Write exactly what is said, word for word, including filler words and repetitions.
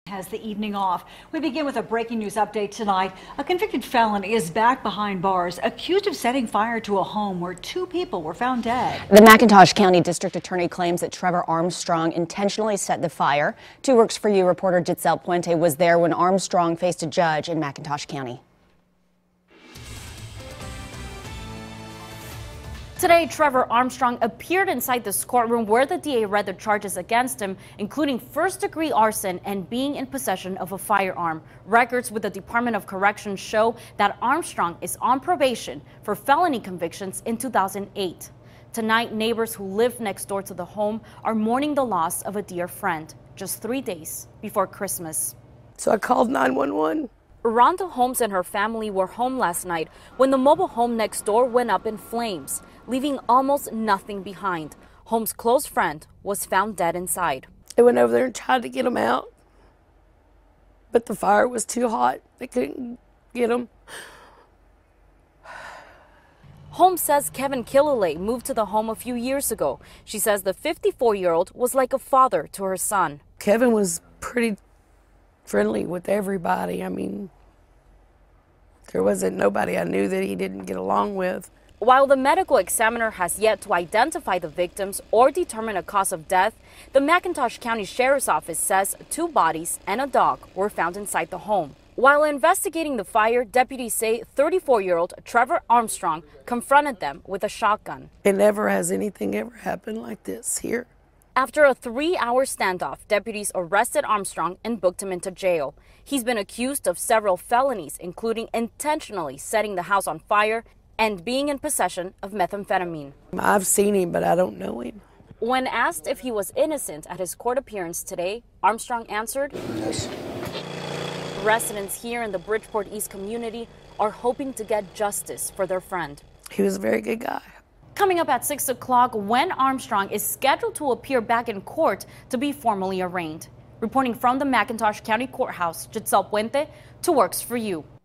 Has the evening off. We begin with a breaking news update tonight. A convicted felon is back behind bars, accused of setting fire to a home where two people were found dead. The McIntosh County District Attorney claims that Trevor Armstrong intentionally set the fire. Two Works for You reporter Giselle Puente was there when Armstrong faced a judge in McIntosh County. Today, Trevor Armstrong appeared inside this courtroom where the D A read the charges against him, including first-degree arson and being in possession of a firearm. Records with the Department of Corrections show that Armstrong is on probation for felony convictions in two thousand eight. Tonight, neighbors who live next door to the home are mourning the loss of a dear friend, just three days before Christmas. So I called nine one one. Rhonda Holmes and her family were home last night when the mobile home next door went up in flames, leaving almost nothing behind. Holmes' close friend was found dead inside. They went over there and tried to get him out, but the fire was too hot. They couldn't get him. Holmes says Kevin Killalay moved to the home a few years ago. She says the fifty-four-year-old was like a father to her son. Kevin was pretty friendly with everybody. I mean, there wasn't nobody I knew that he didn't get along with. While the medical examiner has yet to identify the victims or determine a cause of death, the McIntosh County Sheriff's Office says two bodies and a dog were found inside the home. While investigating the fire, deputies say thirty-four-year-old Trevor Armstrong confronted them with a shotgun. It never has anything ever happened like this here. After a three-hour standoff, deputies arrested Armstrong and booked him into jail. He's been accused of several felonies, including intentionally setting the house on fire and being in possession of methamphetamine. I've seen him, but I don't know him. When asked if he was innocent at his court appearance today, Armstrong answered, Yes. Residents here in the Bridgeport East community are hoping to get justice for their friend. He was a very good guy. Coming up at six o'clock, when Armstrong is scheduled to appear back in court to be formally arraigned. Reporting from the McIntosh County Courthouse, Giselle Puente, two Works for You.